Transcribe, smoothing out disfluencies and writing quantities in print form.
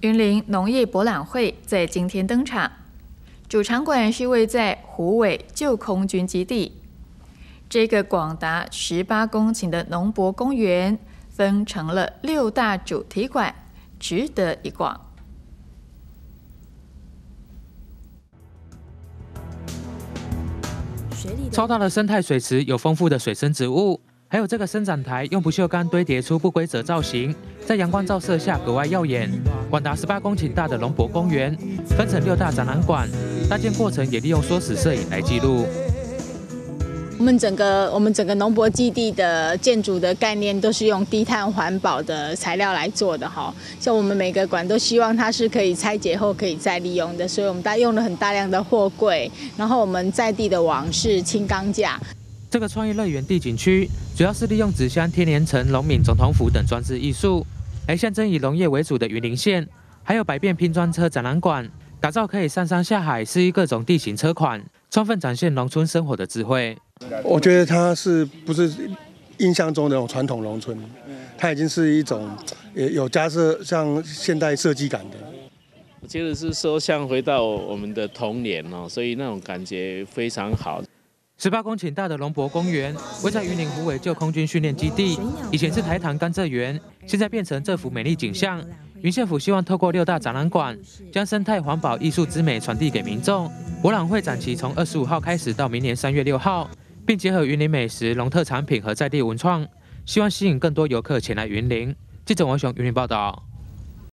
云林农业博览会在今天登场，主场馆是位在虎尾旧空军基地。这个广达18公顷的农博公园分成了6大主题馆，值得一逛。 超大的生态水池有丰富的水生植物，还有这个伸展台用不锈钢堆叠出不规则造型，在阳光照射下格外耀眼。广达18公顷大的农博公园分成6大展览馆，搭建过程也利用缩时摄影来记录。 我们整个农博基地的建筑的概念都是用低碳环保的材料来做的哈，像我们每个馆都希望它是可以拆解后可以再利用的，所以我们用了很大量的货柜，然后我们在地的网是轻钢架。 这个创意乐园地景区主要是利用纸箱贴连成农民总统府等装置艺术，来象征以农业为主的云林县，还有百变拼装车展览馆，打造可以上山下海适应各种地形车款，充分展现农村生活的智慧。 我觉得它不是印象中的那种传统农村，它已经是一种有加设像现代设计感的。 我觉得是说像回到我们的童年哦，所以那种感觉非常好。 18公顷大的农博公园位在云林虎尾旧空军训练基地，以前是台糖甘蔗园，现在变成这幅美丽景象。云县府希望透过6大展览馆，将生态环保艺术之美传递给民众。博览会展期从25号开始到明年3月6号，并结合云林美食、农特产品和在地文创，希望吸引更多游客前来云林。记者王雄云林报道。